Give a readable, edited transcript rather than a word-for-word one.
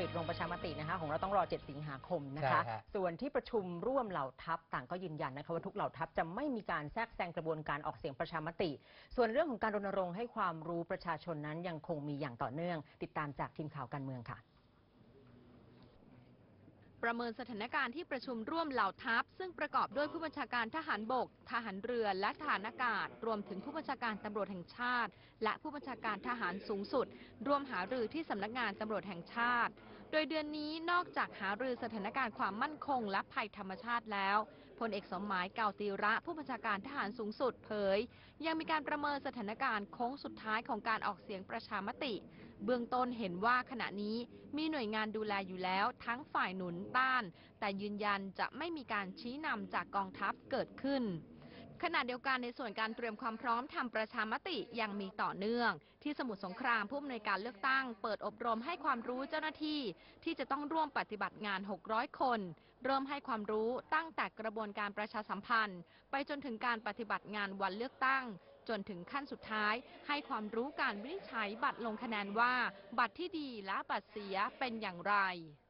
ตลงประชามตินะคะของเราต้องรอ 7 สิงหาคมนะคะส่วนที่ประชุมร่วมเหล่าทัพต่างก็ยืนยันนะคะว่าทุกเหล่าทัพจะไม่มีการแทรกแซงกระบวนการออกเสียงประชามติส่วนเรื่องของการรณรงค์ให้ความรู้ประชาชนนั้นยังคงมีอย่างต่อเนื่องติดตามจากทีมข่าวการเมืองค่ะประเมินสถานการณ์ที่ประชุมร่วมเหล่าทัพซึ่งประกอบด้วยผู้บัญชาการทหารบกทหารเรือและทหารอากาศรวมถึงผู้บัญชาการตำรวจแห่งชาติและผู้บัญชาการทหารสูงสุดร่วมหารือที่สำนักงานตำรวจแห่งชาติโดยเดือนนี้นอกจากหารือสถานการณ์ความมั่นคงและภัยธรรมชาติแล้วพลเอกสมหมายเก่าตีระผู้บัญชาการทหารสูงสุดเผยยังมีการประเมินสถานการณ์โค้งสุดท้ายของการออกเสียงประชามติเบื้องต้นเห็นว่าขณะนี้มีหน่วยงานดูแลอยู่แล้วทั้งฝ่ายหนุนต้านแต่ยืนยันจะไม่มีการชี้นำจากกองทัพเกิดขึ้นขณะเดียวกันในส่วนการเตรียมความพร้อมทำประชามติยังมีต่อเนื่องที่สมุทรสงครามผู้อำนวยการเลือกตั้งเปิดอบรมให้ความรู้เจ้าหน้าที่ที่จะต้องร่วมปฏิบัติงาน600คนเริ่มให้ความรู้ตั้งแต่กระบวนการประชาสัมพันธ์ไปจนถึงการปฏิบัติงานวันเลือกตั้งจนถึงขั้นสุดท้ายให้ความรู้การวินิจฉัยบัตรลงคะแนนว่าบัตรที่ดีและบัตรเสียเป็นอย่างไร